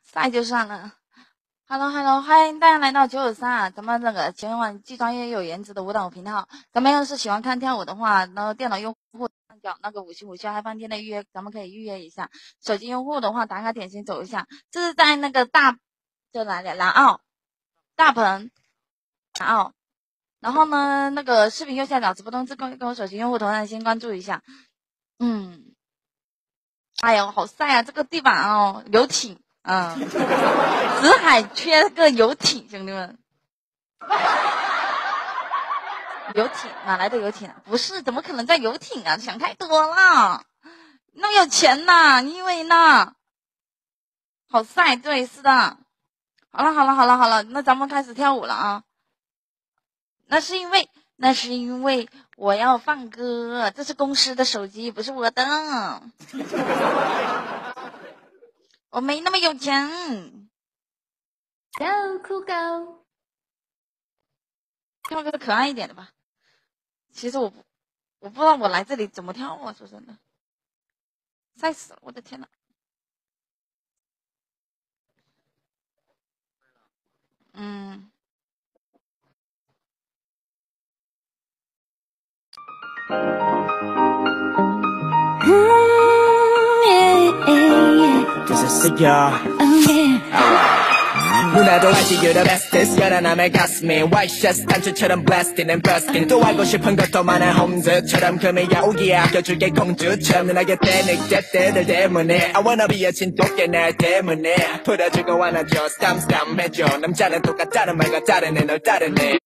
晒就算了。Hello Hello， 欢迎大家来到993，咱们那个前往既专业又有颜值的舞蹈频道。咱们要是喜欢看跳舞的话，然后电脑用户上角那个575嗨饭店的预约，咱们可以预约一下。手机用户的话，打卡点心走一下。这是在那个就哪里？南澳大鹏南澳。然后呢，那个视频右下角直播通知跟我手机用户同样先关注一下。哎呦，好晒啊！这个地板哦，游艇。死海缺个游艇，兄弟们，游艇哪来的游艇？不是，怎么可能在游艇啊？想太多了，那么有钱呐？你以为呢？好晒，对，是的。好了，那咱们开始跳舞了啊！那是因为我要放歌，这是公司的手机，不是我的。我没那么有钱。 Go 酷狗， 跳个可爱一点的吧。其实我不知道我来这里怎么跳啊，说真的，晒死了，我的天呐。 누나도 알지 you're the bestest 연하남의 가슴이 와이셔츠 단추처럼 blasting and bursting 또 알고 싶은 것도 많아 홈즈처럼 금이야 오기야 아껴줄게 공주처럼 누나 곁에 늑대 때들 때문에 I wanna be a 진돗개 날 때문에 풀어주고 안아줘 스탐 해줘 남자는 똑같다는 말과 다르네 널 따르네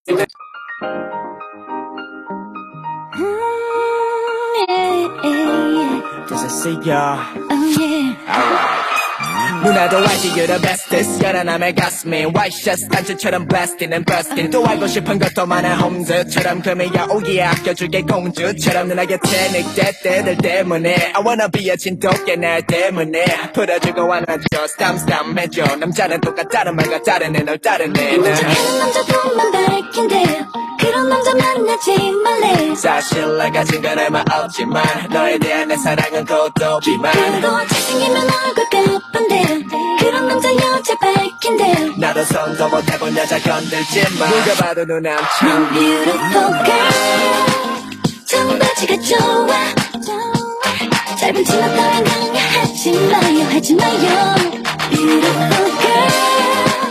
Does it see ya? Alright 누나도 알지 you're the bestest 연하남의 가슴이 와이셔츠 단추처럼 blasting and bursting 또 알고 싶은 것도 많아 홈즈처럼 금이야 오기야 아껴줄게 공주처럼 누나 곁에 늑대 때들 때문에 I wanna be a 진돗개 날 때문에 풀어주고 안아줘 스탐 해줘 남자는 똑같다는 말과 다르네 널 따르네 착한 남자들만 밝힌대 그런 남자 만나지 말래 사실 날 가진 건 얼마 없지만 너에 대한 내 사랑은 고도비만 그리고 잘생기면 얼굴 까쁜데 그런 남자 여자 밝힌대 나도 손도 못 해본 여자 건들지마 누가 봐도 누나처럼 Beautiful girl 청바지가 좋아 짧은 치마 따윈 강요하지 마요 Beautiful girl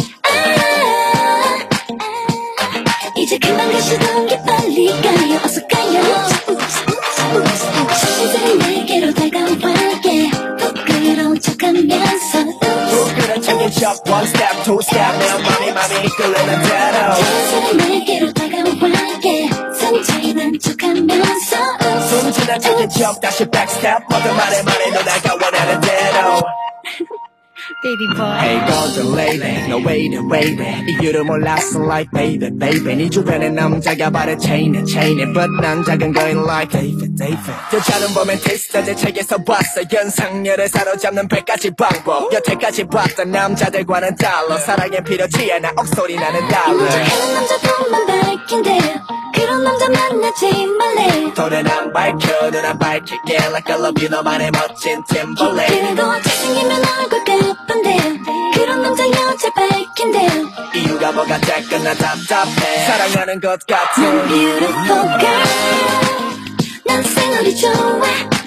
이제 그만 가시던 게 빨리 가요 어서 가요 시시들 내게로 다가와게 부끄러운 척하면서 부끄러운 척인 척 One step, two step 내 맘이 이끌리는 대로 시시들 내게로 다가와게 순진한 척하면서 순진한 척인 척 다시 backstep 모든 말에 누나가 원하는 대로 Baby boy Hey golden lady 너 왜 이래 이유를 몰랐어 like baby 네 주변에 남자가 발에 chain에 but 난 작은 거인 like David 여자는 보면 테스트제 책에서 봤어 연상녀를 사로잡는 100가지 방법 여태까지 봤던 남자들과는 달라 사랑에 필요치 않아 억소리 나는 달러 착한 남자들만 밝힌대 그런 남자 만나지 말래 돈은 안 밝혀 눈 안 밝힐게 like I love you 너만의 멋진 Timberlake 그리고 잘생기면 얼굴 까쁜데 그런 남자 여자 밝힌대 이유가 뭐가 작건 나 답답해 사랑하는 것 같은 난 beautiful girl 난 생얼이 좋아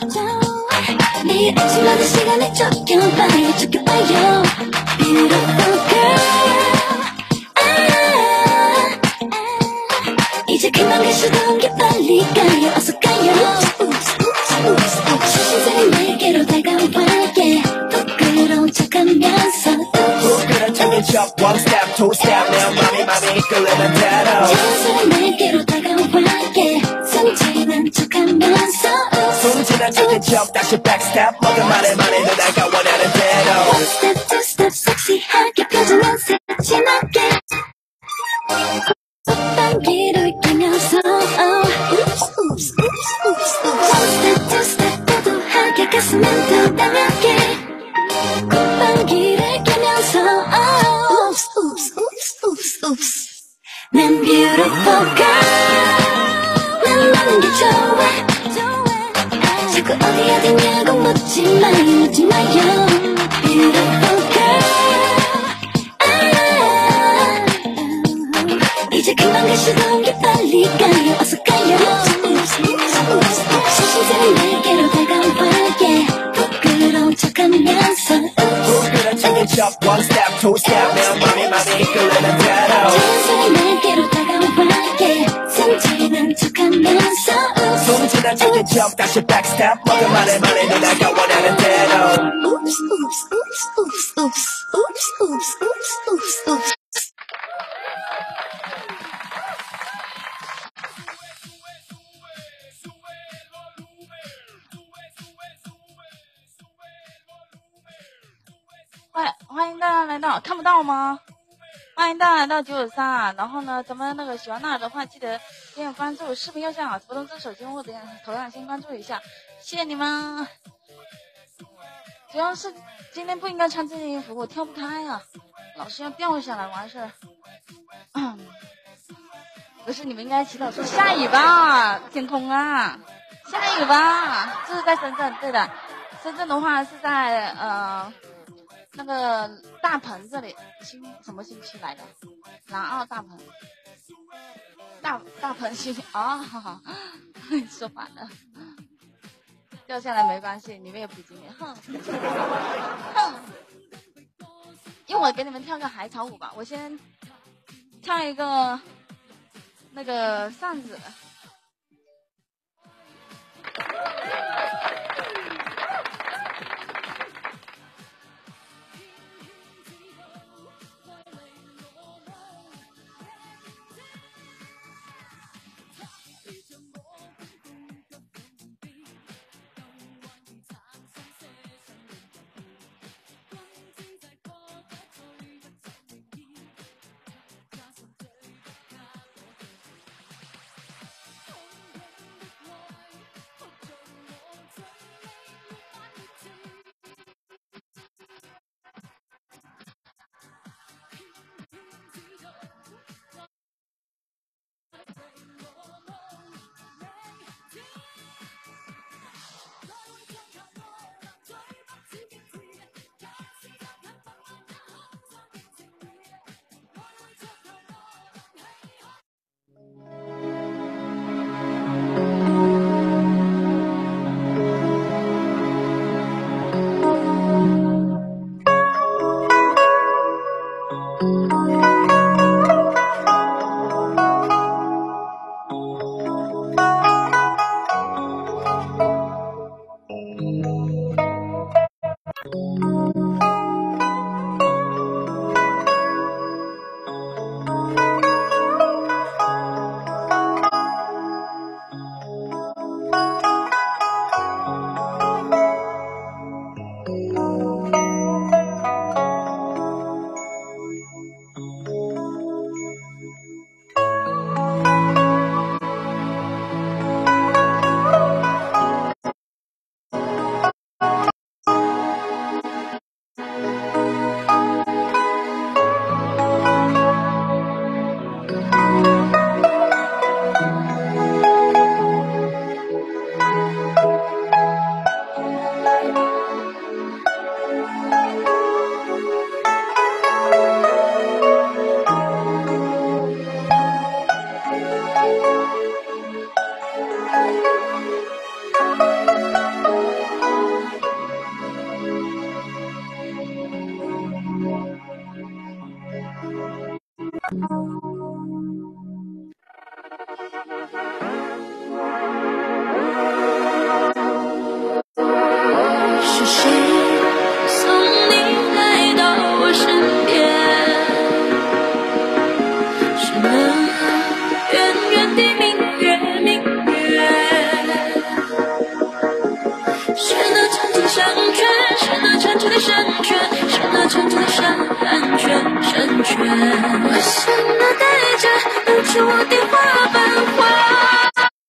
매일 아침마다 시간에 쫓겨봐요 Beautiful girl 이제 그만 가시던 게 빨리 가요 어서 가요 시시들 내게로 다가와게 부끄러운 척하면서 부끄러운 척인 척 One step, two step 내 맘이 이끌리는 대로 시시들 내게로 다가와게 순진한 척하면서 순진한 척인 척 다시 backstep 모든 말에 누나가 원하는 대로 One step, two step 섹시하게 표정은 새침하게 꽃방귀를 뀌면서 One step, two step 도도하게 가슴은 뜯어내게 꽃방귀를 뀌면서 난 beautiful girl 난 너는 게 좋아 자꾸 어디 어디냐고 묻지 마요 Beautiful girl 시동이 빨리 가요 어서 가요 시선들이 내게로 다가와게 부끄러운 척하면서 부끄러운 척인 척 one step two step 내 맘이 이끌리는 대로 자연스레 내게로 다가와게 숨지는 척하면서 숨지는 척인 척 다시 back step 먹은 말에 내가 원하는 대로 Oops, oops, oops, oops, oops, oops, oops, oops, oops, oops. 欢迎大家来到，看不到吗？欢迎大家来到993，然后呢，咱们那个喜欢那的话，记得点点关注，视频右下角不动之手机或者头像先关注一下，谢谢你们。主要是今天不应该穿这件衣服，我跳不开呀、老是要掉下来完事儿。不是，你们应该祈祷说下雨吧，天空啊，下雨吧。这是在深圳，对的，深圳的话是在那个大棚这里，什么新区来的？南澳大棚，大棚新啊，说反了，掉下来没关系，你们有比基尼，哼，一会儿给你们跳个海草舞吧，我先跳一个那个扇子。 我什么代价留住我的花瓣花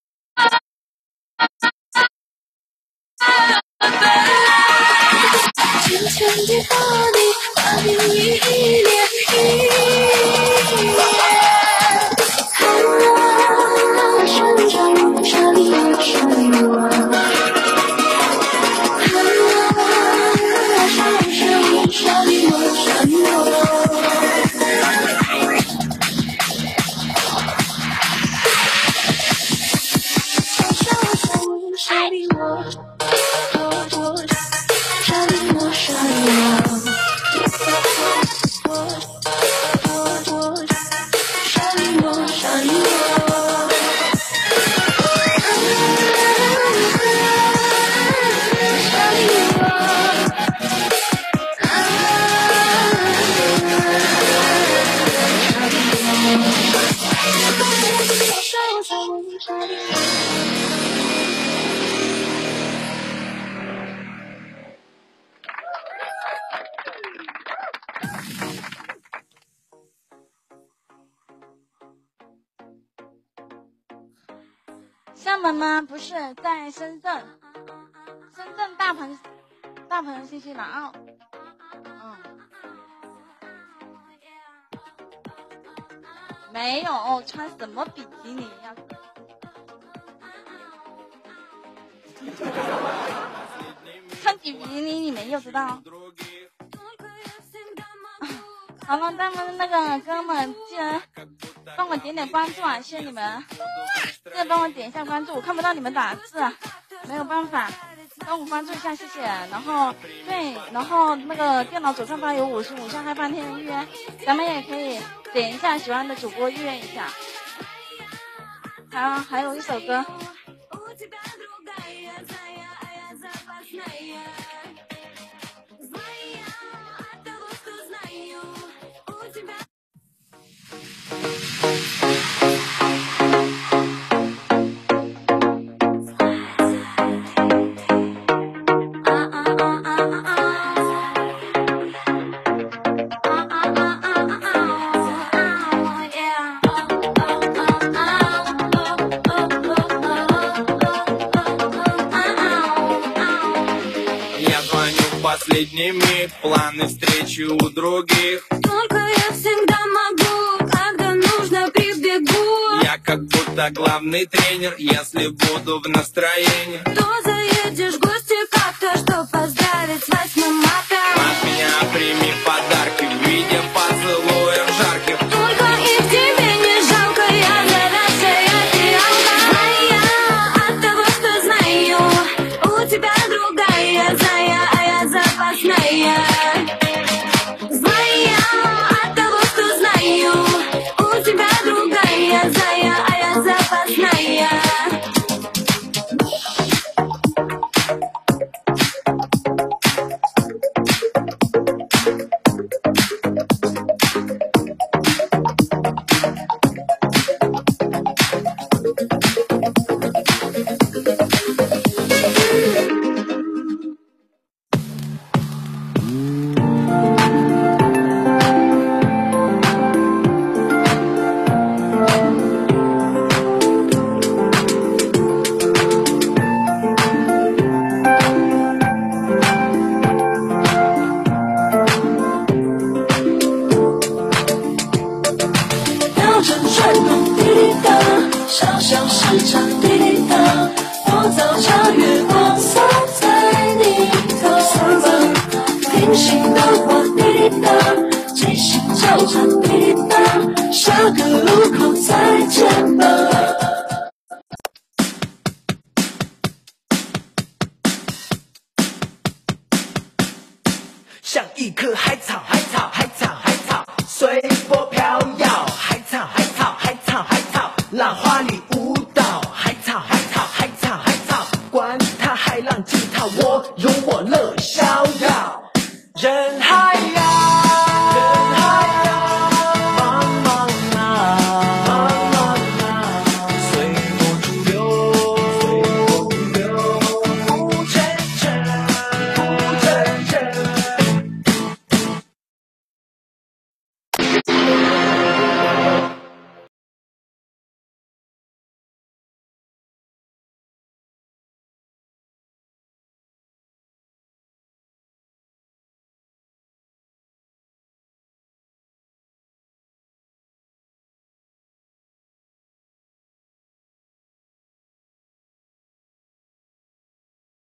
渐渐地把你画面一列寻找沙里沙里我沙里我沙里我门吗？不是，在深圳，深圳大鹏新西兰啊。没有，穿什么比基尼呀？穿比基尼你没有知道？好了，咱们那个哥们，记得帮我点点关注啊，谢谢你们！记得帮我点一下关注，我看不到你们打字，没有办法，帮我关注一下，谢谢。然后对，然后那个电脑左上方有55项开放天的预约，咱们也可以点一下喜欢的主播预约一下。还有一首歌。 Последний миг, планы встречи у других. Только я всегда могу, когда нужно прибегу. Я как будто главный тренер, если буду в настроении. То заедешь в гости как-то, чтоб поздравить с 8 марта. От меня прими подарки в виде поцелуев жарких. Только их тебе не жалко, я горячая фиалка. Злая от того, что знаю, у тебя другая зая. Запасная. Злая от того, что знаю, у тебя другая зая, а я запасная. 像一棵海草，海草，海草，海草，随波飘摇。海草，海草，海草，海草，浪花里舞蹈。海草，海草，海草，海草，管它海浪惊涛，我有我乐逍遥。人